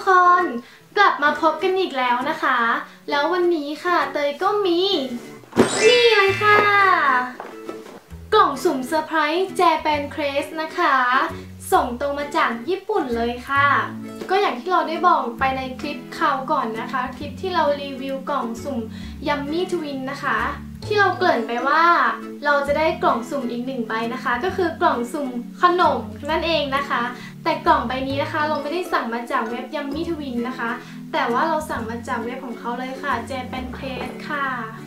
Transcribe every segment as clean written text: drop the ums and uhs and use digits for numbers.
กคนกลับมาพบกันอีกแล้วนะคะแล้ววันนี้ค่ะเตยก็มีนี่เลยค่ะกล่องสุ่มเซอร์ไพรส์แจแปนเครสนะคะส่งตรงมาจากญี่ปุ่นเลยค่ะก็อย่างที่เราได้บอกไปในคลิปคราวก่อนนะคะคลิปที่เรารีวิวกล่องสุ่มยัมมี่ทวินนะคะที่เราเกริ่นไปว่าเราจะได้กล่องสุ่มอีก1ใบนะคะก็คือกล่องสุ่มขนมนั่นเองนะคะแต่กล่องใบนี้นะคะเราไม่ได้สั่งมาจากเว็บยัมมี่ทวินนะคะแต่ว่าเราสั่งมาจากเว็บของเขาเลยค่ะแจแปนเครสค่ะ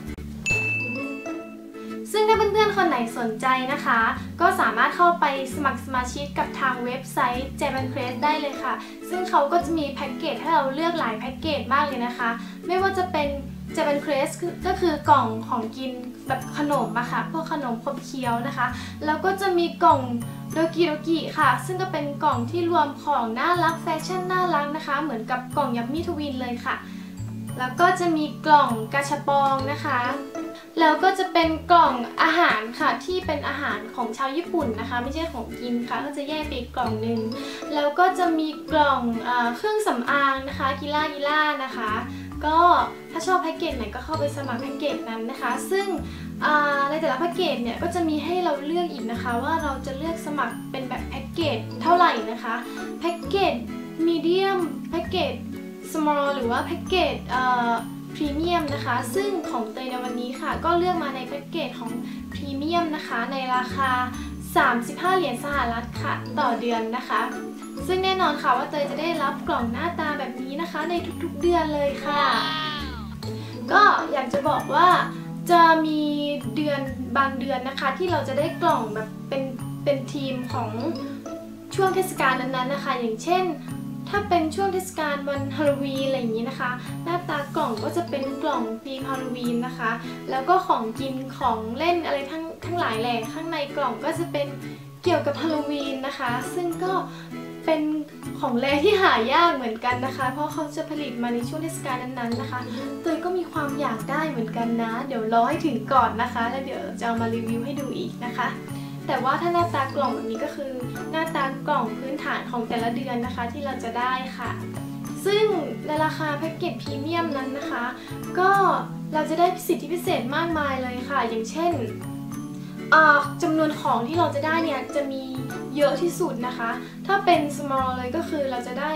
ซึ่งถ้าเพื่อนๆคนไหนสนใจนะคะก็สามารถเข้าไปสมัครสมาชิกกับทางเว็บไซต์ Japan Crest ได้เลยค่ะซึ่งเขาก็จะมีแพ็กเกจให้เราเลือกหลายแพ็กเกจมากเลยนะคะไม่ว่าจะเป็น Japan Crest ก็คือกล่องของกินแบบขนมอะค่ะพวกขนมขบเคี้ยวนะคะแล้วก็จะมีกล่องโดกิโดกิค่ะซึ่งก็เป็นกล่องที่รวมของน่ารักแฟชั่นน่ารักนะคะเหมือนกับกล่องยัมมี่ทวินเลยค่ะแล้วก็จะมีกล่องกาชาปองนะคะแล้วก็จะเป็นกล่องอาหารค่ะที่เป็นอาหารของชาวญี่ปุ่นนะคะไม่ใช่ของกินค่ะก็จะแยกไปอีกกล่องหนึ่งแล้วก็จะมีกล่องเครื่องสำอางนะคะกิล่านะคะก็ถ้าชอบแพ็กเกจไหนก็เข้าไปสมัครแพ็กเกจนั้นนะคะซึ่งในแต่ละแพ็กเกจเนี่ยก็จะมีให้เราเลือกอีกนะคะว่าเราจะเลือกสมัครเป็นแบบแพ็กเกจเท่าไหร่นะคะแพ็กเกจมีเดียมแพ็กเกจsmall หรือว่าแพ็กเกจพรีเมียมนะคะซึ่งของเตยในวันนี้ค่ะก็เลือกมาในแพ็กเกจของพรีเมียมนะคะในราคา35 เหรียญสหรัฐค่ะต่อเดือนนะคะซึ่งแน่นอนค่ะว่าเตยจะได้รับกล่องหน้าตาแบบนี้นะคะในทุกๆเดือนเลยค่ะก็อยากจะบอกว่าจะมีเดือนบางเดือนนะคะที่เราจะได้กล่องแบบเป็นทีมของช่วงเทศกาลนั้นๆนะคะอย่างเช่นถ้าเป็นช่วงเทศกาลวันฮาโลวีนอะไรอย่างนี้นะคะหน้าตากล่องก็จะเป็นกล่องธีมฮาโลวีนนะคะแล้วก็ของกินของเล่นอะไรทั้งหลายแหล่ข้างในกล่องก็จะเป็นเกี่ยวกับฮาโลวีนนะคะซึ่งก็เป็นของแรที่หายากเหมือนกันนะคะเพราะเขาจะผลิตมาในช่วงเทศกาลนั้นๆนะคะเตยก็มีความอยากได้เหมือนกันนะเดี๋ยวรอให้ถึงก่อนนะคะแล้วเดี๋ยวจะเอามารีวิวให้ดูอีกนะคะแต่ว่าถ้าหน้าตากล่องแบบนี้ก็คือหน้าตากล่องพื้นฐานของแต่ละเดือนนะคะที่เราจะได้ค่ะซึ่งในราคาแพ็กเกจพรีเมียมนั้นนะคะก็เราจะได้สิทธิพิเศษมากมายเลยค่ะอย่างเช่นจำนวนของที่เราจะได้เนี่ยจะมีเยอะที่สุดนะคะถ้าเป็น small เลยก็คือเราจะได้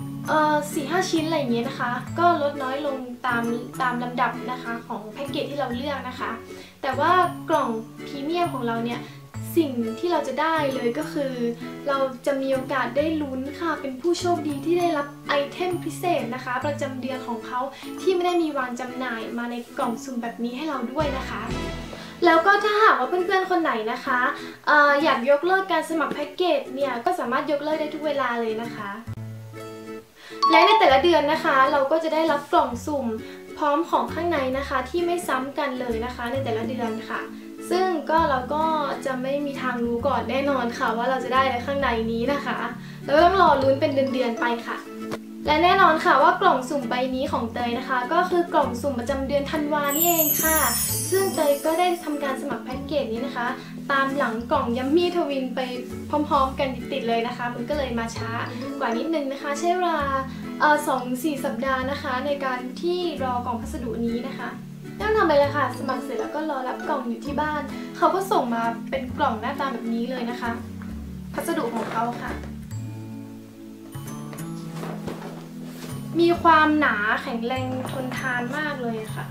4-5 ชิ้นอะไรอย่างเงี้ยนะคะก็ลดน้อยลงตามลำดับนะคะของแพ็กเกจที่เราเลือกนะคะแต่ว่ากล่องพรีเมียมของเราเนี่ยสิ่งที่เราจะได้เลยก็คือเราจะมีโอกาสได้ลุ้นค่ะเป็นผู้โชคดีที่ได้รับไอเทมพิเศษนะคะประจำเดือนของเขาที่ไม่ได้มีวางจำหน่ายมาในกล่องสุ่มแบบนี้ให้เราด้วยนะคะแล้วก็ถ้าหากว่าเพื่อนๆคนไหนนะคะอยากยกเลิกการสมัครแพ็กเกจเนี่ยก็สามารถยกเลิกได้ทุกเวลาเลยนะคะและในแต่ละเดือนนะคะเราก็จะได้รับกล่องสุ่มพร้อมของข้างในนะคะที่ไม่ซ้ำกันเลยนะคะในแต่ละเดือนค่ะซึ่งเราก็จะไม่มีทางรู้ก่อนแน่นอนค่ะว่าเราจะได้อะไรข้างในนี้นะคะแล้วก็ต้องรอลุ้นเป็นเดือนๆไปค่ะและแน่นอนค่ะว่ากล่องสุ่มใบนี้ของเตยนะคะก็คือกล่องสุ่มประจำเดือนธันวานี่เองค่ะซึ่งเตยก็ได้ทำการสมัครแพ็กเกจนี้นะคะตามหลังกล่องยัมมี่ทวินไปพร้อมๆกันติดๆเลยนะคะมันก็เลยมาช้ากว่านิดนึงนะคะใช้เวลา2-4 สัปดาห์นะคะในการที่รอกล่องพัสดุนี้นะคะไม่ต้องทำอะไรเลยค่ะสมัครเสร็จแล้วก็รอรับกล่องอยู่ที่บ้านเขาก็ส่งมาเป็นกล่องหน้าตาแบบนี้เลยนะคะพัสดุของเขาค่ะมีความหนาแข็งแรงทนทานมากเลยค่ะ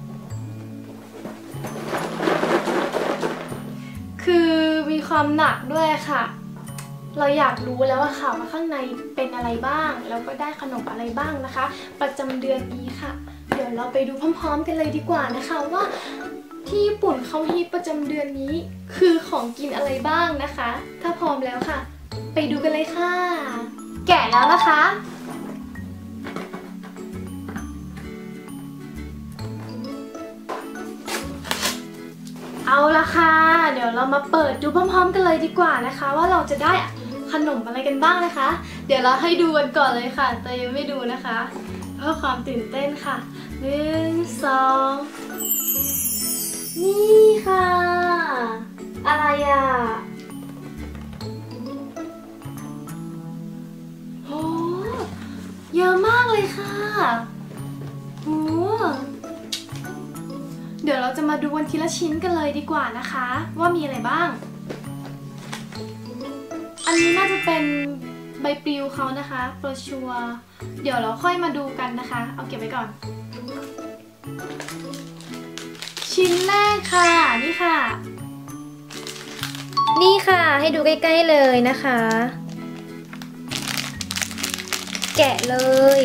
คือมีความหนักด้วยค่ะเราอยากรู้แล้วค่ะว่าข้างในเป็นอะไรบ้างแล้วก็ได้ขนมอะไรบ้างนะคะประจำเดือนนี้ค่ะเดี๋ยวเราไปดูพร้อมๆกันเลยดีกว่านะคะว่าที่ญี่ปุ่นเขาฮิตประจำเดือนนี้คือของกินอะไรบ้างนะคะถ้าพร้อมแล้วค่ะไปดูกันเลยค่ะแกะแล้วนะคะเอาละค่ะเดี๋ยวเรามาเปิดดูพร้อมๆกันเลยดีกว่านะคะว่าเราจะได้ขนมอะไรกันบ้างนะคะเดี๋ยวเราให้ดูกันก่อนเลยค่ะแต่ยังไม่ดูนะคะเพื่อความตื่นเต้นค่ะ1 2นี่ค่ะอะไรอ่ะโหเยอะมละชิ้นกันเลยดีกว่านะคะว่ามีอะไรบ้างอันนี้น่าจะเป็นใบปลิวเขานะคะโบรชัวร์เดี๋ยวเราค่อยมาดูกันนะคะเอาเก็บไว้ก่อนชิ้นแรกค่ะนี่ค่ะให้ดูใกล้ๆเลยนะคะแกะเลย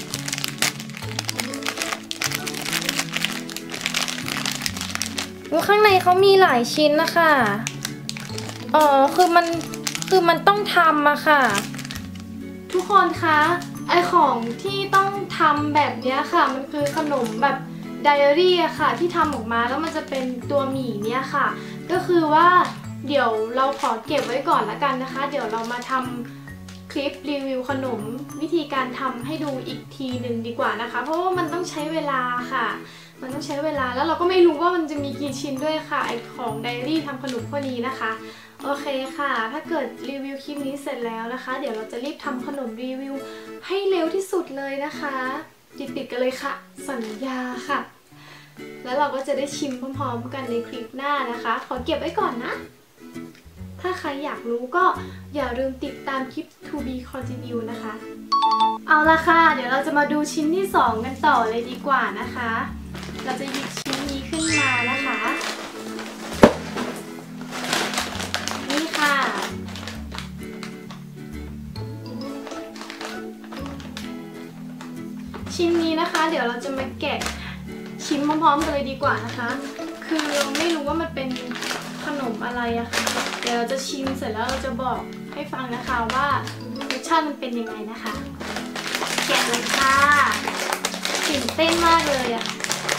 ข้างในเขามีหลายชิ้นนะคะอ๋อคือมันต้องทำอะค่ะทุกคนคะไอของที่ต้องทำแบบนี้ค่ะมันคือขนมแบบไดอารี่อะค่ะที่ทำออกมาแล้วมันจะเป็นตัวหมี่เนี่ยค่ะก็คือว่าเดี๋ยวเราขอเก็บไว้ก่อนละกันนะคะเดี๋ยวเรามาทำคลิปรีวิวขนมวิธีการทำให้ดูอีกทีหนึ่งดีกว่านะคะเพราะว่ามันต้องใช้เวลาค่ะมันต้องใช้เวลาแล้วเราก็ไม่รู้ว่ามันจะมีกี่ชิ้นด้วยค่ะไอของไดอารี่ทำขนมพวกนี้นะคะโอเคค่ะถ้าเกิดรีวิวคลิปนี้เสร็จแล้วนะคะเดี๋ยวเราจะรีบทำขนมรีวิวให้เร็วที่สุดเลยนะคะติดกันเลยค่ะสัญญาค่ะแล้วเราก็จะได้ชิมพร้อมๆกันในคลิปหน้านะคะขอเก็บไว้ก่อนนะถ้าใครอยากรู้ก็อย่าลืมติดตามคลิป To Be Continue นะคะเอาละค่ะเดี๋ยวเราจะมาดูชิ้นที่2กันต่อเลยดีกว่านะคะเราจะหยิบชิ้นนี้ขึ้นมานะคะนี่ค่ะชิ้นนี้นะคะเดี๋ยวเราจะมาแกะชิมพร้อมๆกันเลยดีกว่านะคะคือเราไม่รู้ว่ามันเป็นขนมอะไรอะค่ะเดี๋ยวเราจะชิมเสร็จแล้วเราจะบอกให้ฟังนะคะว่ารสชาติมันเป็นยังไงนะคะแกะเลยค่ะตื่นเต้นมากเลยอะ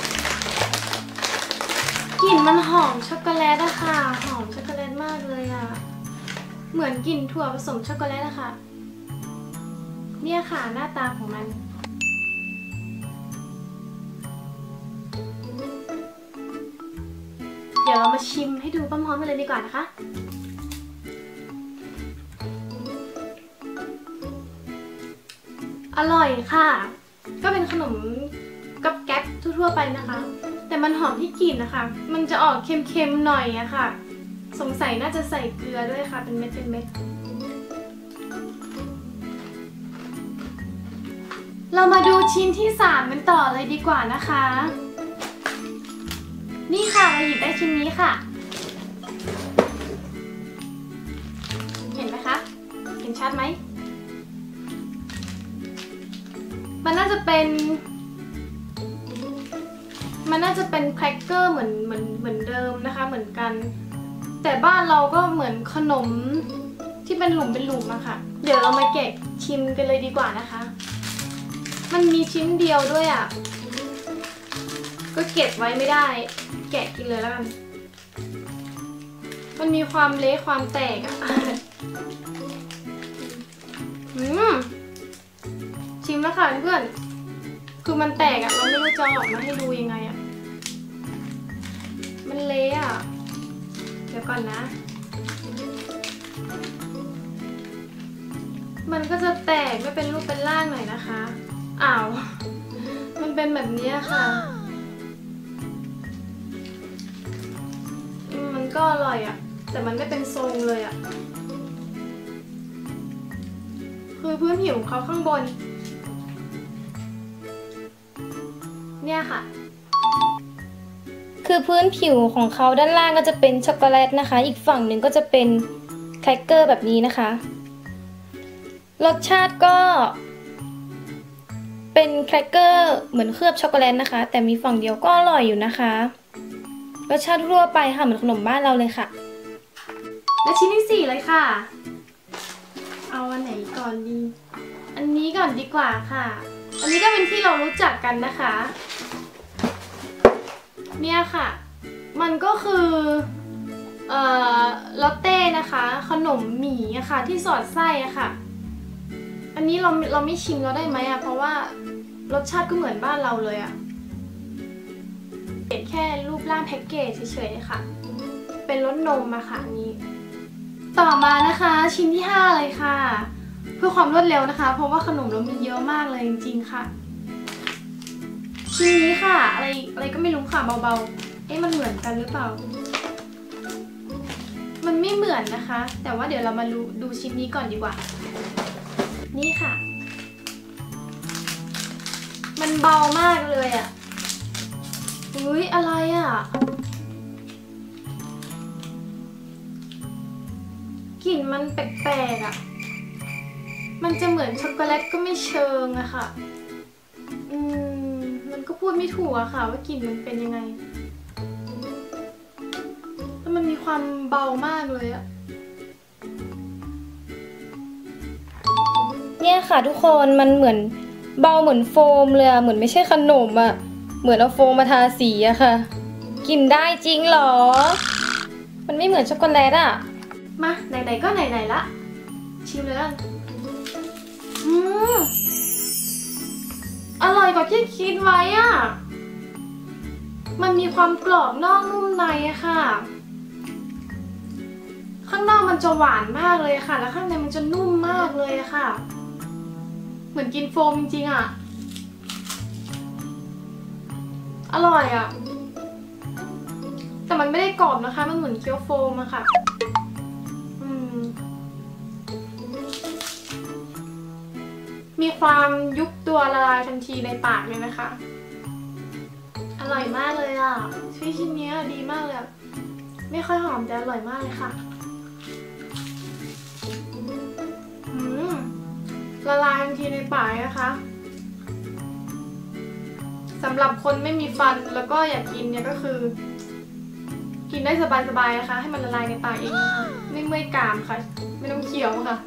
กลิ่นมันหอมช็อกโกแลตอะค่ะหอมช็อกโกแลตมากเลยอะเหมือนกลิ่นถั่วผสมช็อกโกแลตอะค่ะเนี่ยค่ะหน้าตาของมันเดี๋ยวเรามาชิมให้ดูพร้อมๆกันเลยดีกว่านะคะอร่อยค่ะก็เป็นขนมกับแก๊บทั่วๆไปนะคะแต่มันหอมที่กลิ่นนะคะมันจะออกเค็มๆหน่อยอะค่ะสงสัยน่าจะใส่เกลือด้วยค่ะเป็นเม็ดเรามาดูชิ้นที่3กันต่อเลยดีกว่านะคะนี่ค่ะเราหยิบได้ชิ้นนี้ค่ะเห็นไหมคะเห็นชัดไหมมันน่าจะเป็นแครกเกอร์เหมือนเดิมนะคะเหมือนกันแต่บ้านเราก็เหมือนขนมที่เป็นหลุมอะค่ะเดี๋ยวเรามาแกะชิมกันเลยดีกว่านะคะมันมีชิ้นเดียวด้วยอะก็เก็บไว้ไม่ได้แกะกินเลยแล้วกันมันมีความเละความแตกอะชิมแล้วค่ะเพื่อนคือมันแตกอะเราไม่รู้จะออกมาให้ดูยังไงอะมันเละอะเดี๋ยวก่อนนะมันก็จะแตกไม่เป็นรูปเป็นร่างหน่อยนะคะอ้าวมันเป็นแบบนี้ค่ะมันก็อร่อยอะแต่มันไม่เป็นทรงเลยอะคือพื้นผิวของเขาข้างบนเนี่ยค่ะคือพื้นผิวของเขาด้านล่างก็จะเป็นช็อกโกแลตนะคะอีกฝั่งหนึ่งก็จะเป็นแครกเกอร์แบบนี้นะคะรสชาติก็เป็นแครกเกอร์เหมือนเคลือบช็อกโกแลตนะคะแต่มีฝั่งเดียวก็อร่อยอยู่นะคะรสชาติทั่วไปค่ะเหมือนขนมบ้านเราเลยค่ะและชิ้นที่4เลยค่ะเอาอันไหนก่อนดีอันนี้ก่อนดีกว่าค่ะอันนี้ก็เป็นที่เรารู้จักกันนะคะเนี่ยค่ะมันก็คือลอตเต้นะคะขนมหมี่อะค่ะที่สอดไส้อะค่ะอันนี้เราไม่ชิมเราได้ไหมอะเพราะว่ารสชาติก็เหมือนบ้านเราเลยอะเห็นแค่รูปร่างแพ็กเกจเฉยๆค่ะเป็นรสนมอะค่ะอันนี้ต่อมานะคะชิ้นที่5เลยค่ะเพื่อความรวดเร็วนะคะเพราะว่าขนมเรามีเยอะมากเลยจริงๆค่ะชิ้นนี้ค่ะอะไรก็ไม่รู้ค่ะเบามันเหมือนกันหรือเปล่ามันไม่เหมือนนะคะแต่ว่าเดี๋ยวเรามาดูชิ้นนี้ก่อนดีกว่านี่ค่ะมันเบามากเลยอ่ะอุ้ยอะไรอ่ะกลิ่นมันแปลกๆอ่ะมันจะเหมือนช็อกโกแลตก็ไม่เชิงอะค่ะมันก็พูดไม่ถูกอะค่ะว่ากลิ่นมันเป็นยังไงแล้วมันมีความเบามากเลยอะเนี่ยค่ะทุกคนมันเหมือนเบาเหมือนโฟมเลยอะเหมือนไม่ใช่ขนมอะเหมือนเอาโฟมมาทาสีอะค่ะกินได้จริงเหรอมันไม่เหมือนช็อกโกแลตอะมาไหนๆก็ไหนๆละชิมเลยกันอร่อยกว่าที่คิดไว้อะมันมีความกรอบนอกนุ่มในอะค่ะข้างนอกมันจะหวานมากเลยค่ะแล้วข้างในมันจะนุ่มมากเลยอะค่ะเหมือนกินโฟมจริงๆอะอร่อยอะแต่มันไม่ได้กรอบนะคะมันเหมือนเคี้ยวโฟมอะค่ะมีความยุบตัวละลายทันทีในปากเลยนะคะอร่อยมากเลยอ่ะชิ้นนี้ดีมากเลยไม่ค่อยหอมแต่อร่อยมากเลยค่ะละลายทันทีในปากนะคะสำหรับคนไม่มีฟันแล้วก็อยากกินเนี่ยก็คือกินได้สบายๆนะคะให้มันละลายในปากเองนะคะไม่เมื่อยกรามค่ะไม่ต้องเคี้ยวค่ะ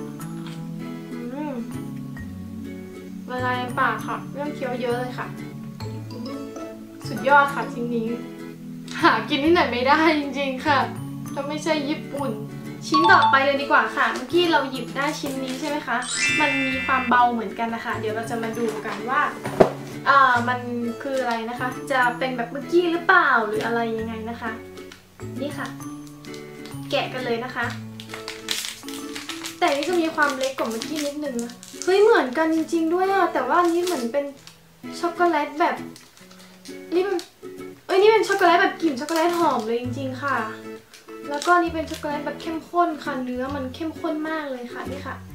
ละลายในปากค่ะไม่ต้องเคี้ยวเยอะเลยค่ะสุดยอดค่ะชิ้นนี้หากินที่ไหนไม่ได้จริงๆค่ะถ้าไม่ใช่ญี่ปุ่นชิ้นต่อไปเลยดีกว่าค่ะเมื่อกี้เราหยิบได้ชิ้นนี้ใช่ไหมคะมันมีความเบาเหมือนกันนะคะเดี๋ยวเราจะมาดูกันว่ามันคืออะไรนะคะจะเป็นแบบเมื่อกี้หรือเปล่าหรืออะไรยังไงนะคะนี่ค่ะแกะกันเลยนะคะแต่นี่จะมีความเล็กกว่าเมื่อกี้นิดนึงนะเฮ้ยเหมือนกันจริงๆด้วยอะแต่ว่าอันนี้เหมือนเป็นช็อกโกแลตแบบนี่เป็นช็อกโกแลตแบบกลิ่นช็อกโกแลตหอมเลยจริงๆค่ะแล้วก็นี่เป็นช็อกโกแลตแบบเข้มข้นค่ะเนื้อมันเข้มข้นมากเลยค่ะนี่ค่ะ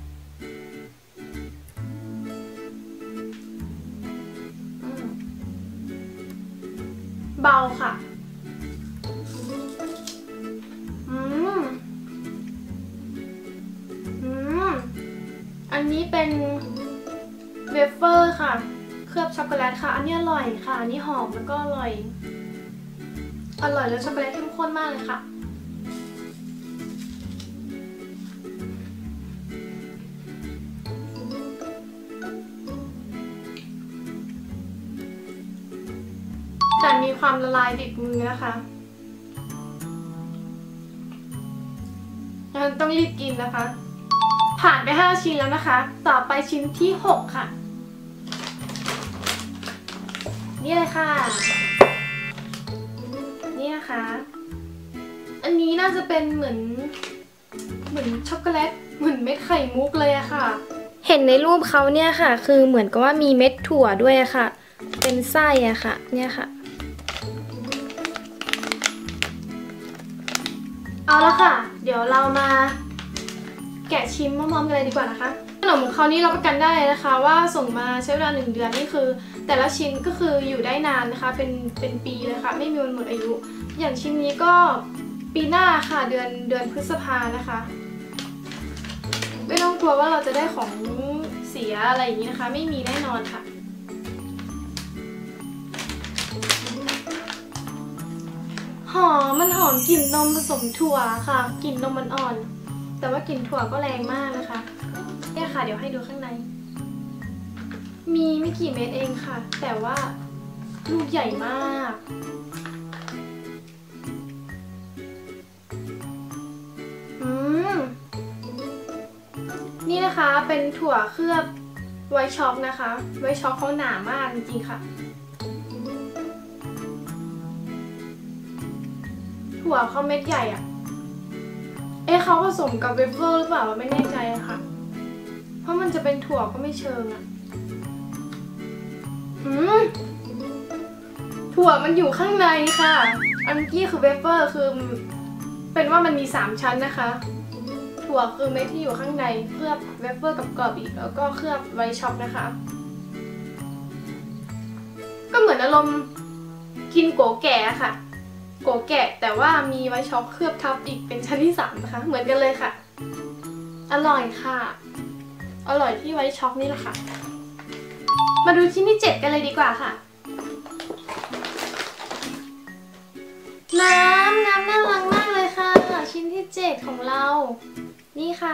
เบาค่ะอันนี้เป็นเวเฟอร์ค่ะเคลือบช็อกโกแลตค่ะอันนี้อร่อยค่ะอันนี้หอมแล้วก็อร่อยแล้วช็อกโกแลตเข้มข้นมากเลยค่ะแต่มีความละลายติดมือนะคะต้องรีบกินนะคะผ่านไป5ชิ้นแล้วนะคะต่อไปชิ้นที่6ค่ะนี่เลยค่ะนี่นะคะอันนี้น่าจะเป็นเหมือนช็อกโกแลตเหมือนเม็ดไข่มุกเลยอะค่ะเห็นในรูปเขาเนี่ยค่ะคือเหมือนกับว่ามีเม็ดถั่วด้วยอะค่ะเป็นไส้อะค่ะเนี่ยค่ะเอาละค่ะเดี๋ยวเรามาแกะชิมพร้อมๆกันเลยดีกว่านะคะขนมของเขานี่รับประกันได้นะคะว่าส่งมาใช้เวลา1 เดือนนี่คือแต่ละชิ้นก็คืออยู่ได้นานนะคะเป็นปีเลยค่ะไม่มีวันหมดอายุอย่างชิ้นนี้ก็ปีหน้าค่ะเดือนพฤษภานะคะไม่ต้องกลัวว่าเราจะได้ของเสียอะไรอย่างนี้นะคะไม่มีแน่นอนค่ะมันหอมกลิ่นนมผสมถั่วค่ะกลิ่นนมอ่อนๆแต่ว่ากลิ่นถั่วก็แรงมากนะคะเนี่ยค่ะเดี๋ยวให้ดูข้างในมีไม่กี่เม็ดเองค่ะแต่ว่าลูกใหญ่มากนี่นะคะเป็นถั่วเคลือบไวท์ช็อกนะคะไวท์ช็อกเขาหนามากจริงๆค่ะถั่วเขาเม็ดใหญ่อะเขาผสมกับเวเฟอร์หรือเปล่าไม่แน่ใจอะค่ะเพราะมันจะเป็นถั่วก็ไม่เชิงอะถถั่วมันอยู่ข้างในค่ะอันกี้คือเวเฟอร์คือเป็นว่ามันมี3ชั้นนะคะถั่วคือเม็ดที่อยู่ข้างในเคลือบเวเฟอร์กับกรอบอีกแล้วก็เคลือบไวท์ช็อกนะคะก็เหมือนอารมณ์กินโกแก่ค่ะโกแก่แต่ว่ามีไวท์ช็อกเคลือบทับอีกเป็นชั้นที่3นะคะเหมือนกันเลยค่ะอร่อยค่ะอร่อยที่ไวท์ช็อกนี่แหละค่ะมาดูชิ้นที่7กันเลยดีกว่าค่ะน้ำน่ารักมากเลยค่ะชิ้นที่7ของเรานี่ค่ะ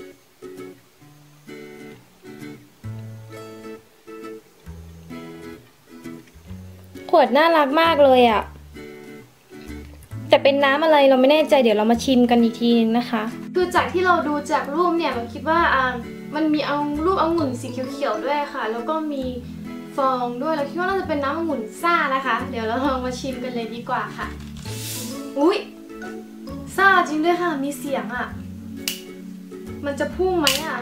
ขวดน่ารักมากเลยอ่ะแต่เป็นน้ำอะไรเราไม่แน่ใจเดี๋ยวเรามาชิมกันอีกทีนึงนะคะคือจากที่เราดูจากรูปเนี่ยเราคิดว่ามันมีรูปองุ่นสีเขียวๆด้วยค่ะแล้วก็มีฟองด้วยเราคิดว่าน่าจะเป็นน้ำองุ่นซ่านะคะเดี๋ยวเราลองมาชิมกันเลยดีกว่าค่ะอุ๊ยซ่าจริงด้วยค่ะมีเสียงอ่ะมันจะพุ่งไหมอ่ะ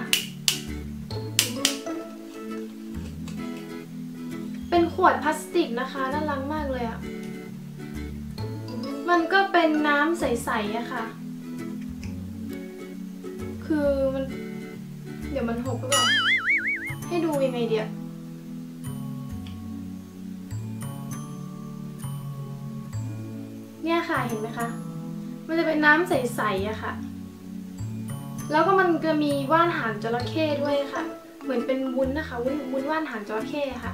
เป็นขวดพลาสติกนะคะน่ารักมากเลยอ่ะมันก็เป็นน้ำใสๆอะค่ะคือมันเดี๋ยวมันหกหรือเปล่าให้ดูยังไงเดียวเนี่ยค่ะเห็นไหมคะมันจะเป็นน้ำใสๆอะค่ะแล้วก็มันจะมีว่านหางจระเข้ด้วยค่ะเหมือนเป็นวุ้นนะคะวุ้นว่านหางจระเข้ค่ะ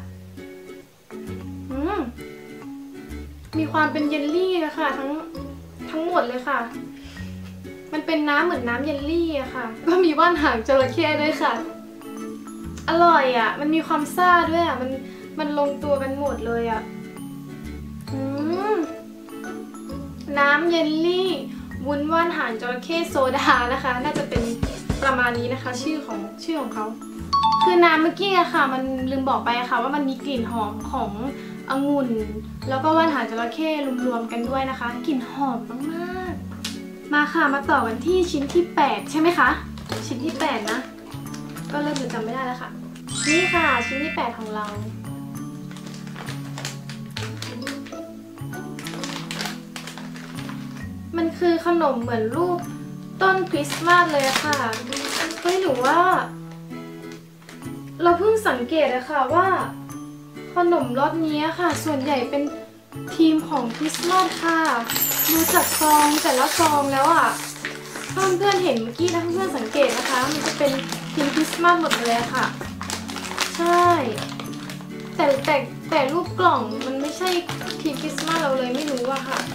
มีความเป็นเยลลี่อะค่ะทั้งหมดเลยค่ะมันเป็นน้ำเหมือนน้ำเยลลี่อะค่ะก็มีว่านหางจระเข้ด้วยค่ะอร่อยอะมันมีความซ่าด้วยอะมันลงตัวกันหมดเลยอะน้ำเยลลี่วุ้นว่านหางจระเข้โซดานะคะน่าจะเป็นประมาณนี้นะคะชื่อของเขาคือน้ำเมื่อกี้อะค่ะมันลืมบอกไปอะค่ะว่ามันมีกลิ่นหอมขององุ่นแล้วก็ว่านหางจระเข้รวมๆกันด้วยนะคะกลิ่นหอมมากๆมาค่ะมาต่อกันที่ชิ้นที่8ใช่ไหมคะชิ้นที่8นะก็เริ่มจะจำไม่ได้แล้วค่ะนี่ค่ะชิ้นที่8ของเรามันคือขนมเหมือนรูปต้นคริสต์มาสเลยอะค่ะเฮ้ยหรือว่าเราเพิ่งสังเกตอะค่ะว่าขนมรสนี้ค่ะส่วนใหญ่เป็นทีมของคริสต์มาสค่ะดูจากซองแต่ละซองแล้วอ่ะเพื่อนๆเห็นเมื่อกี้นะเพื่อนๆสังเกตนะคะมันจะเป็นทีมคริสต์มาสหมดเลยค่ะใช่แต่รูปกล่องมันไม่ใช่ทีมคริสต์มาสเราเลยไม่รู้อะค่ะ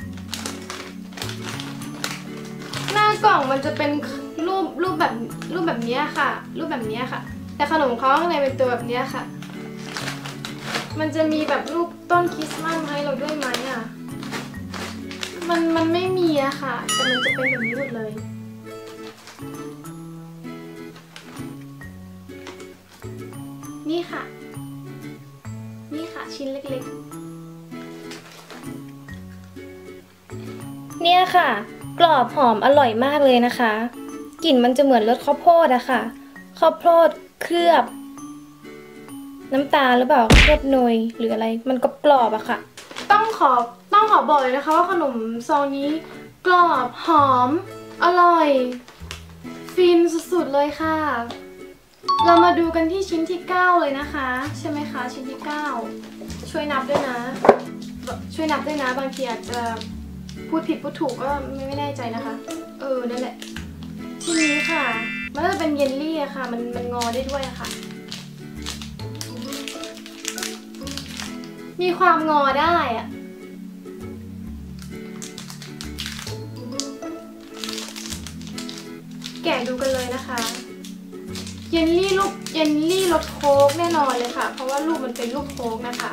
หน้ากล่องมันจะเป็นรูปแบบนี้ค่ะรูปแบบนี้ค่ะแต่ขนมเขาข้างในเป็นตัวแบบนี้ค่ะมันจะมีแบบรูปต้นคริสต์มาสให้เราด้วยไหมอ่ะมันไม่มีอะค่ะแต่มันจะเป็นแบบนี้หมดเลยนี่ค่ะชิ้นเล็กๆเนี่ยค่ะกรอบหอมอร่อยมากเลยนะคะกลิ่นมันจะเหมือนรสข้าวโพดอะค่ะข้าวโพดเคลือบน้ำตาลหรือเปล่าเคลือบเนยหรืออะไรมันก็กรอบอะค่ะต้องขอบอกเลยนะคะว่าขนมซองนี้กรอบหอมอร่อยฟินสุดๆเลยค่ะเรามาดูกันที่ชิ้นที่9เลยนะคะใช่ไหมคะชิ้นที่9ช่วยนับด้วยนะบางทีอาจจะพูดผิดพูดถูกก็ไม่แน่ใจนะคะนั่นแหละชิ้นนี้ค่ะมันจะเป็นเยลลี่อะค่ะมันงอได้ด้วยอะค่ะมีความงอได้อะแกะดูกันเลยนะคะเยลลี่รสโค้กแน่นอนเลยค่ะเพราะว่ารูปมันเป็นรูปโค้กนะคะ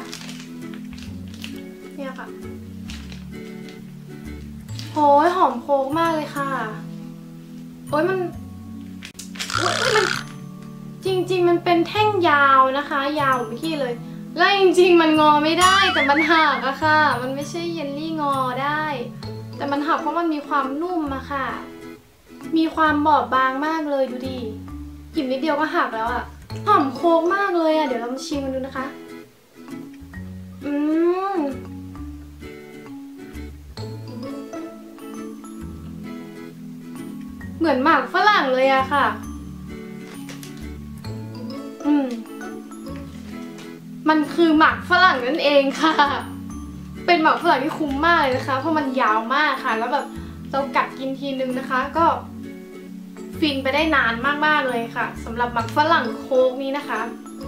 เนี่ยค่ะโหยหอมโค้กมากเลยค่ะโอ้ยมันจริงๆมันเป็นแท่งยาวนะคะยาวเมื่อกี้เลยแล้วจริงๆมันงอไม่ได้แต่มันหักอะค่ะมันไม่ใช่เยลลี่งอได้แต่มันหักเพราะมันมีความนุ่มอะค่ะมีความบอบบางมากเลยดูดิหยิบนิดเดียวก็หักแล้วอะหอมโค้กมากเลยอะเดี๋ยวเรามาชิมกันดูนะคะเหมือนหมากฝรั่งเลยอะค่ะมันคือหมากฝรั่งนั่นเองค่ะเป็นหมากฝรั่งที่คุ้มมากเลยนะคะเพราะมันยาวมากค่ะแล้วแบบเรากัดกินทีนึงนะคะก็ฟินไปได้นานมากๆเลยค่ะสำหรับหมากฝรั่งโค้กนี้นะคะ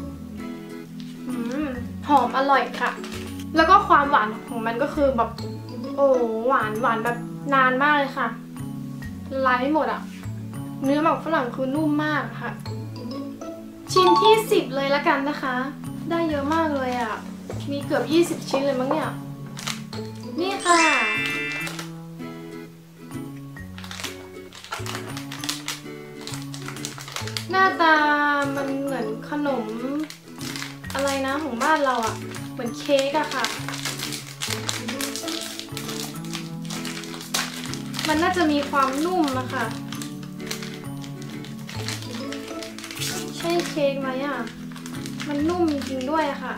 หอมอร่อยค่ะแล้วก็ความหวานของมันก็คือแบบโอ้หวานแบบนานมากเลยค่ะละลายไม่หมดอะเนื้อหมากฝรั่งคือนุ่มมากค่ะชิ้นที่10เลยละกันนะคะได้เยอะมากเลยอะมีเกือบ20ชิ้นเลยมั้งเนี่ยนี่ค่ะหน้าตามันเหมือนขนมอะไรนะของบ้านเราอะเหมือนเค้กอะค่ะมันน่าจะมีความนุ่มอะค่ะใช่เค้กไหมอะมันนุ่มจริงๆด้วยอะค่ะ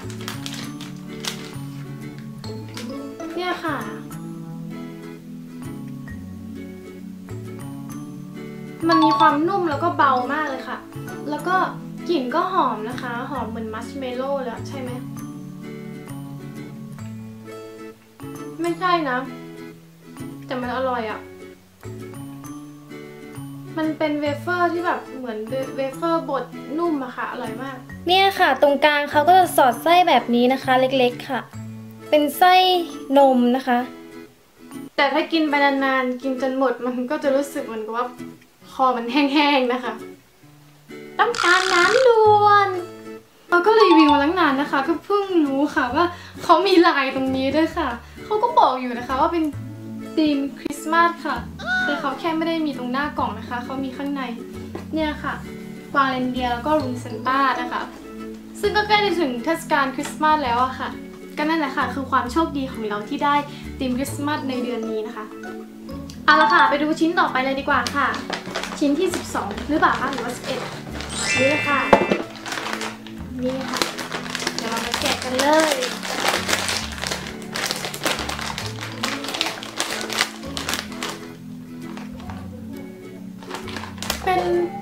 เนี่ยค่ะมันมีความนุ่มแล้วก็เบามากเลยค่ะแล้วก็กลิ่นก็หอมนะคะหอมเหมือนมัชเมลโล่เลยใช่ไหมไม่ใช่นะแต่มันอร่อยอะมันเป็นเวเฟอร์ที่แบบเหมือนเวเฟอร์บดนุ่มอะค่ะอร่อยมากเนี่ยค่ะตรงกลางเขาก็จะสอดไส้แบบนี้นะคะเล็กๆค่ะเป็นไส้นมนะคะแต่ถ้ากินไปนานๆกินจนหมดมันก็จะรู้สึกเหมือนกับว่าคอมันแห้งๆนะคะต้องการน้ำด่วนเราก็รีวิวมาตั้งนานนะคะก็เพิ่งรู้ค่ะว่าเขามีลายตรงนี้ด้วยค่ะเขาก็บอกอยู่นะคะว่าเป็นธีมคริสต์มาสค่ะแต่เขาแค่ไม่ได้มีตรงหน้ากล่องนะคะเขามีข้างในเนี่ยค่ะกวางเรนเดียร์แล้วก็ลุงซานต้านะคะซึ่งก็ใกล้จะถึงเทศกาลคริสต์มาสแล้วอะค่ะก็นั่นแหละค่ะคือความโชคดีของเราที่ได้ธีมคริสต์มาสในเดือนนี้นะคะเอาละค่ะไปดูชิ้นต่อไปเลยดีกว่าค่ะชิ้นที่12หรือเปล่าคะหรือว่า11นี่เลยค่ะนี่ค่ะเดี๋ยวเรามาแกะกันเลยเป็น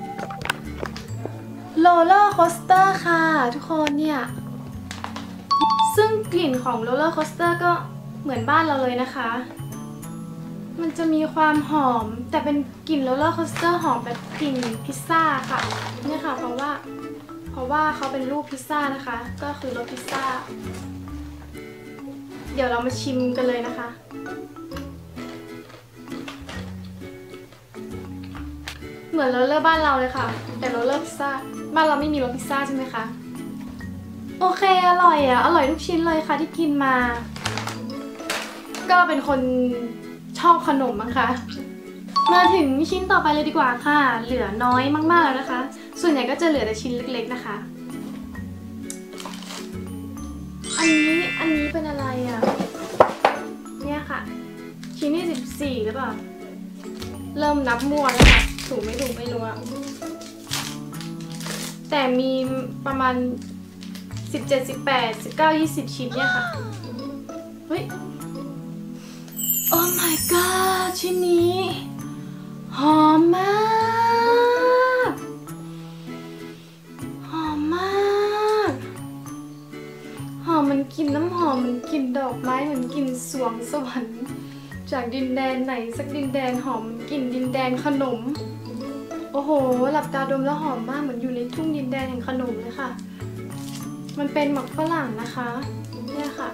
โรลเลอร์โคสเตอร์ค่ะทุกคนเนี่ยซึ่งกลิ่นของโรลเลอร์โคสเตอร์ก็เหมือนบ้านเราเลยนะคะมันจะมีความหอมแต่เป็นกลิ่นโรลเลอร์โคสเตอร์หอมแบบกลิ่นพิซซ่าค่ะเนี่ยค่ะเพราะว่าเขาเป็นรูปพิซซ่านะคะก็คือรสพิซซ่าเดี๋ยวเรามาชิมกันเลยนะคะเหมือนโรลเลอร์บ้านเราเลยค่ะแต่โรลเลอร์พิซซ่าบ้านเราไม่มีรสพิซซ่าใช่ไหมคะโอเคอร่อยอ่ะอร่อยทุกชิ้นเลยค่ะที่กินมาก็เป็นคนชอบขนมมั้งคะมาถึงชิ้นต่อไปเลยดีกว่าค่ะเหลือน้อยมากๆแล้วนะคะส่วนใหญ่ก็จะเหลือแต่ชิ้นเล็กๆนะคะอันนี้เป็นอะไรอ่ะเนี่ยค่ะชิ้นที่14หรือเปล่าเริ่มนับมั่วแล้วค่ะถูกไม่รู้อะแต่มีประมาณ17 18 19 20ชิ้นเนี่ยค่ะเฮ้ยโอ้ my god ชิ้นนี้หอมมากหอมมากหอมมันกลิ่นน้ำหอมมันกลิ่นดอกไม้เหมือนกลิ่นสวงสวรรค์จากดินแดนไหนสักดินแดนหอมกลิ่นดินแดนขนมโอ้โหหลับตาดมแล้วหอมมากเหมือนอยู่ในทุ่งดินแดนแห่งขนมเลยค่ะมันเป็นหมักฝรั่งนะคะเนี่ยค่ะ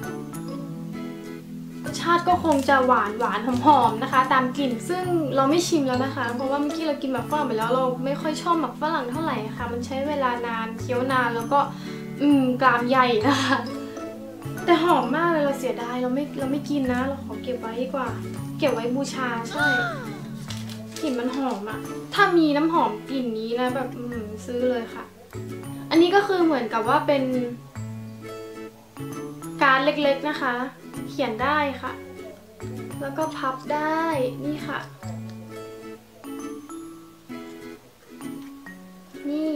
รสชาติก็คงจะหวานหอมๆนะคะตามกลิ่นซึ่งเราไม่ชิมแล้วนะคะเพราะว่าเมื่อกี้เรากินหมักฝรั่งไปแล้วเราไม่ค่อยชอบหมักฝรั่งเท่าไหร่ค่ะมันใช้เวลานานเคี้ยวนานแล้วก็กรามใหญ่นะคะแต่หอมมากเลยเราเสียดายเราไม่กินนะเราขอเก็บไว้ดีกว่าเก็บไว้บูชาใช่กลิ่นมันหอมอะถ้ามีน้ำหอมกลิ่นนี้นะแบบซื้อเลยค่ะอันนี้ก็คือเหมือนกับว่าเป็นการ์ดเล็กๆนะคะเขียนได้ค่ะแล้วก็พับได้นี่ค่ะนี่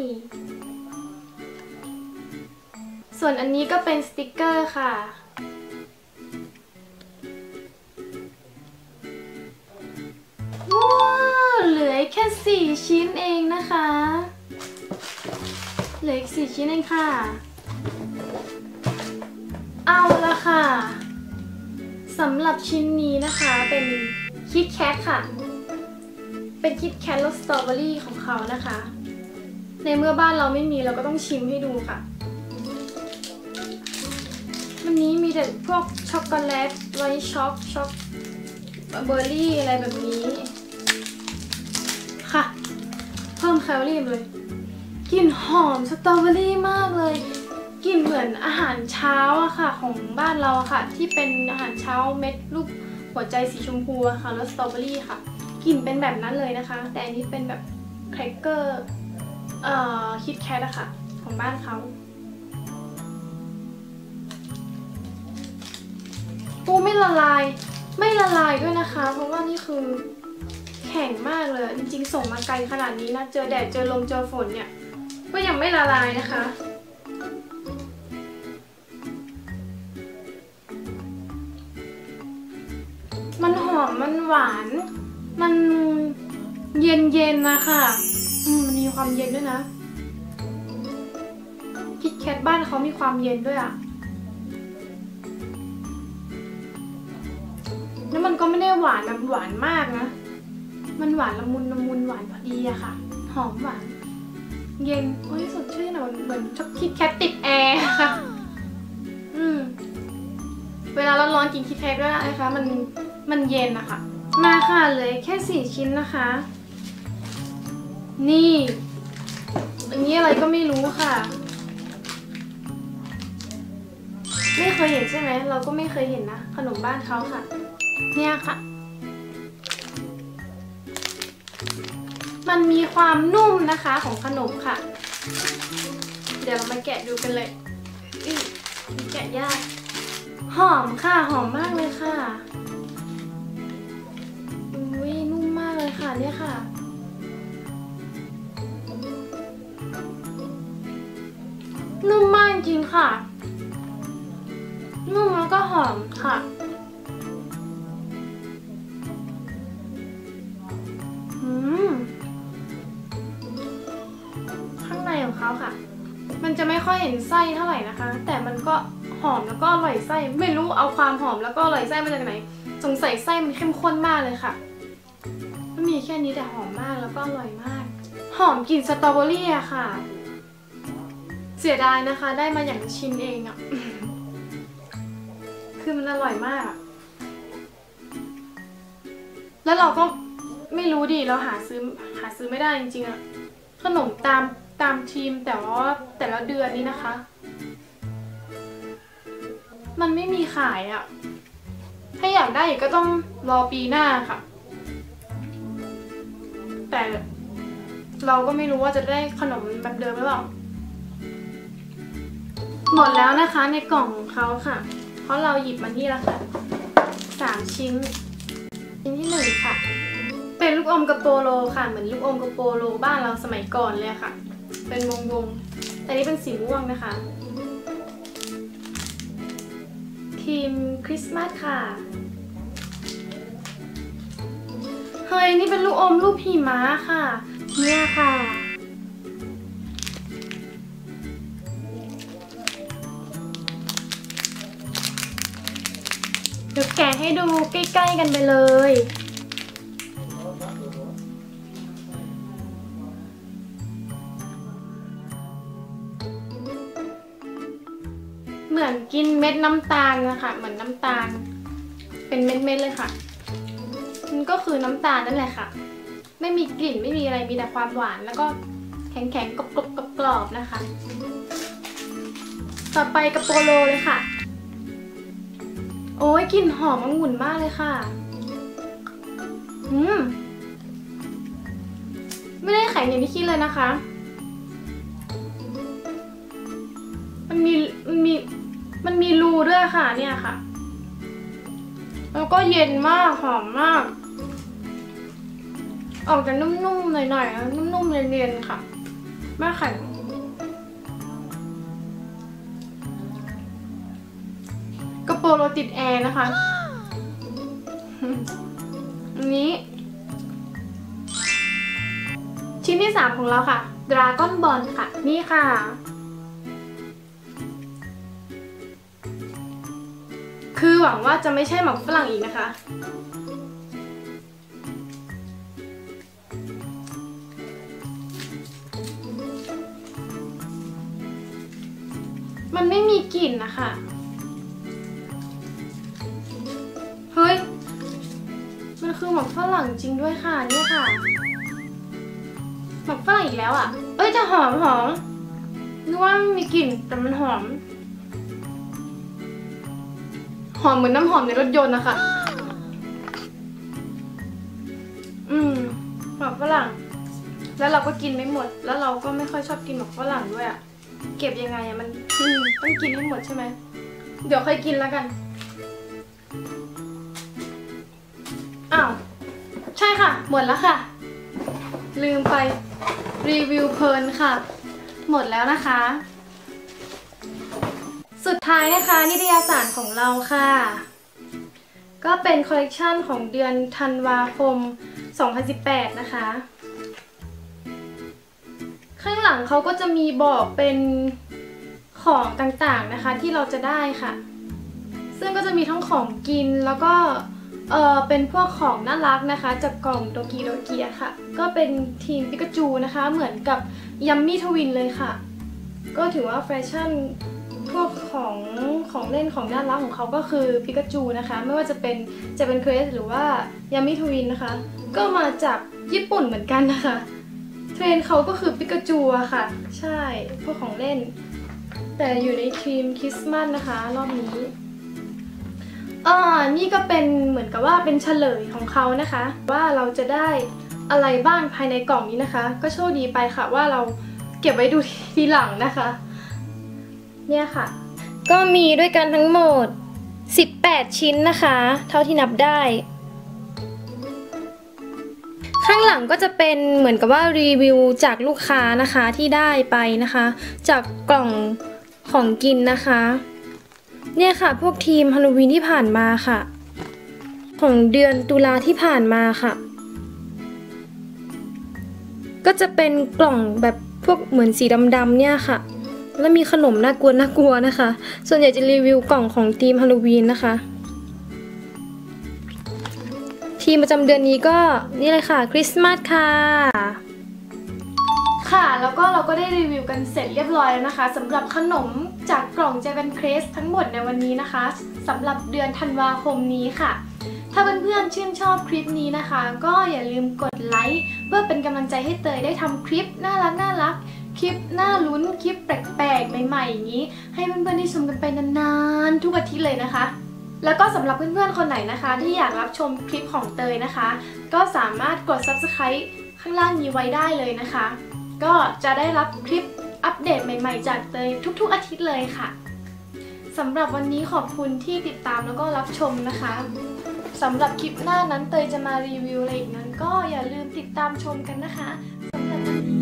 ส่วนอันนี้ก็เป็นสติกเกอร์ค่ะว้าวเหลือแค่ 4 ชิ้นเองนะคะเหลืออีก4 ชิ้นเองค่ะเอาละค่ะสำหรับชิ้นนี้นะคะเป็นคิดแคทค่ะเป็นคิดแคทรสสตรอเบอรี่ของเขานะคะในเมื่อบ้านเราไม่มีเราก็ต้องชิมให้ดูค่ะวันนี้มีแต่พวกช็อกโกแลตไวท์ช็อกเบอร์รี่อะไรแบบนี้ค่ะเพิ่มแคลอรี่เลยกลิ่นหอมสตรอเบอรี่มากเลยกลิ่นเหมือนอาหารเช้าอะค่ะของบ้านเราอะค่ะที่เป็นอาหารเช้าเม็ดรูปหัวใจสีชมพูอะค่ะรสสตรอเบอรี่ค่ะกลิ่นเป็นแบบนั้นเลยนะคะแต่อันนี้เป็นแบบแครกเกอร์คิดแคทอะค่ะของบ้านเขาปูไม่ละลายด้วยนะคะเพราะว่านี่คือแข็งมากเลยจริงๆส่งมาไกลขนาดนี้นะเจอแดดเจอลมเจอฝนเนี่ยก็ยังไม่ละลายนะคะมันหอมมันหวานมันเย็นนะคะมันมีความเย็นด้วยนะคิดแคทบ้านเขามีความเย็นด้วยอะแล้วมันก็ไม่ได้หวานแบบหวานมากนะมันหวานละมุนหวานพอดีอะค่ะหอมหวานเย็นโอ้ยสดชื่นอะเหมือนช็อกคิดแคทติดแอร์ค่ะเวลาร้อนๆกินคิดแคทก็ได้นะคะมันเย็นนะคะมาค่ะเลยแค่4 ชิ้นนะคะนี่อันนี้อะไรก็ไม่รู้ค่ะไม่เคยเห็นใช่ไหมเราก็ไม่เคยเห็นนะขนมบ้านเขาค่ะเนี่ยค่ะมันมีความนุ่มนะคะของขนมค่ะเดี๋ยวเรามาแกะดูกันเลยแกะยากหอมค่ะหอมมากเลยค่ะอุ้ยนุ่มมากเลยค่ะเนี่ยค่ะนุ่มมากจริงค่ะนุ่มแล้วก็หอมค่ะข้างในของเขาค่ะมันจะไม่ค่อยเห็นไส้เท่าไหร่นะคะแต่มันก็หอมแล้วก็อร่อยไส้ไม่รู้เอาความหอมแล้วก็อร่อยไส้มาจากไหนสงสัยไส้มันเข้มข้นมากเลยค่ะมันมีแค่นี้แต่หอมมากแล้วก็อร่อยมากหอมกลิ่นสตรอเบอรี่อะค่ะเสียดายนะคะได้มาอย่างชิ้นเองอะคือมันอร่อยมากแล้วเราก็ไม่รู้ดิเราหาซื้อไม่ได้จริงๆอะขนมตามทีมแต่ละเดือนนี้นะคะมันไม่มีขายอะถ้าอยากได้ก็ต้องรอปีหน้าค่ะแต่เราก็ไม่รู้ว่าจะได้ขนมแบบเดิมหรือเปล่าหมดแล้วนะคะในกล่องของเขาค่ะเพราะเราหยิบมานี่แล้วค่ะ3 ชิ้นที่1ค่ะเป็นลูกอมกระโปโลค่ะเหมือนลูกอมกระโปโลบ้านเราสมัยก่อนเลยค่ะเป็นวงแต่นี้เป็นสีม่วงนะคะครีมคริสต์มาสค่ะเฮ้ยนี่เป็นลูกอมรูปหิมะค่ะเนี่ยค่ะเดี๋ยวแกะให้ดูใกล้ๆกันไปเลยเหมือนกินเม็ดน้ำตาลนะคะเหมือนน้ำตาลเป็นเม็ดๆเลยค่ะมันก็คือน้ำตาลนั่นแหละค่ะไม่มีกลิ่นไม่มีอะไรมีแต่ความหวานแล้วก็แข็งๆกรอบๆนะคะต่อไปกระโปโลเลยค่ะโอ้ยกลิ่นหอมองุ่นมากเลยค่ะไม่ได้แข็งอย่างที่คิดเลยนะคะมันมีรูด้วยค่ะเนี่ยค่ะแล้วก็เย็นมากหอมมากออกจะนุ่มๆหน่อยๆนุ่มๆเนียนๆค่ะไม่แข็งกระโปรงเราติดแอร์นะคะอันนี้ที่3ของเราค่ะดราก้อนบอลค่ะนี่ค่ะคือหวังว่าจะไม่ใช่หมักฝรั่งอีกนะคะมันไม่มีกลิ่นนะคะเฮ้ยมันคือหมักฝรั่งจริงด้วยค่ะนี่ค่ะหมักฝรั่งอีกแล้วอ่ะเอ้ยจะหอมนึกว่าไม่มีกลิ่นแต่มันหอมเหมือนน้ำหอมในรถยนต์นะคะหมักฝรั่งแล้วเราก็กินไม่หมดแล้วเราก็ไม่ค่อยชอบกินหมักฝรั่งด้วยอ่ะเก็บยังไงอะมันต้องกินให้หมดใช่ไหมเดี๋ยวค่อยกินแล้วกันอ้าวใช่ค่ะหมดแล้วค่ะลืมไปรีวิวเพลินค่ะหมดแล้วนะคะสุดท้ายนะคะนิตยสารของเราค่ะก็เป็นคอลเลกชันของเดือนธันวาคม 2018 นะคะข้างหลังเขาก็จะมีบอกเป็นของต่างๆนะคะที่เราจะได้ค่ะซึ่งก็จะมีทั้งของกินแล้วก็เป็นพวกของน่ารักนะคะจากกล่องโตกิโดเกียค่ะก็เป็นทีมปิกาจูนะคะเหมือนกับยัมมี่ทวินเลยค่ะก็ถือว่าแฟชั่นพวกของเล่นของน่ารักของเขาก็คือปิกาจูนะคะไม่ว่าจะเป็นเครสหรือว่ายัมมี่ทวินนะคะก็มาจากญี่ปุ่นเหมือนกันนะคะเทรนเขาก็คือปิกาจูอะค่ะใช่พวกของเล่นแต่อยู่ในทีมคริสต์มาสนะคะรอบนี้นี่ก็เป็นเหมือนกับว่าเป็นเฉลยของเขานะคะว่าเราจะได้อะไรบ้างภายในกล่องนี้นะคะก็โชคดีไปค่ะว่าเราเก็บไว้ดูทีหลังนะคะเนี่ยค่ะก็มีด้วยกันทั้งหมด18ชิ้นนะคะเท่าที่นับได้ข้างหลังก็จะเป็นเหมือนกับว่ารีวิวจากลูกค้านะคะที่ได้ไปนะคะจากกล่องของกินนะคะเนี่ยค่ะพวกทีมฮาโลวีนที่ผ่านมาค่ะของเดือนตุลาที่ผ่านมาค่ะก็จะเป็นกล่องแบบพวกเหมือนสีดำๆเนี่ยค่ะแล้วมีขนมน่ากลัวนะคะส่วนใหญ่จะรีวิวกล่องของทีมฮาโลวีนนะคะทีมประจำเดือนนี้ก็นี่เลยค่ะคริสต์มาสค่ะค่ะแล้วก็เราก็ได้รีวิวกันเสร็จเรียบร้อยแล้วนะคะสำหรับขนมจากกล่องเจแปนเครสทั้งหมดในวันนี้นะคะสำหรับเดือนธันวาคมนี้ค่ะถ้าเพื่อนๆชื่นชอบคลิปนี้นะคะก็อย่าลืมกดไลค์เพื่อเป็นกำลังใจให้เตยได้ทำคลิปน่ารักคลิปน่าลุ้นคลิปแปลกๆใหม่ๆอย่างนี้ให้เพื่อนๆได้ชมกันไปนานๆทุกอาทิตย์เลยนะคะแล้วก็สำหรับเพื่อนๆคนไหนนะคะที่อยากรับชมคลิปของเตยนะคะก็สามารถกด Subscribe ข้างล่างนี้ไว้ได้เลยนะคะก็จะได้รับคลิปอัปเดตใหม่ๆจากเตยทุกๆอาทิตย์เลยค่ะสำหรับวันนี้ขอบคุณที่ติดตามแล้วก็รับชมนะคะสำหรับคลิปหน้านั้นเตยจะมารีวิวอะไรอีกนั้นก็อย่าลืมติดตามชมกันนะคะสำหรับวันนี้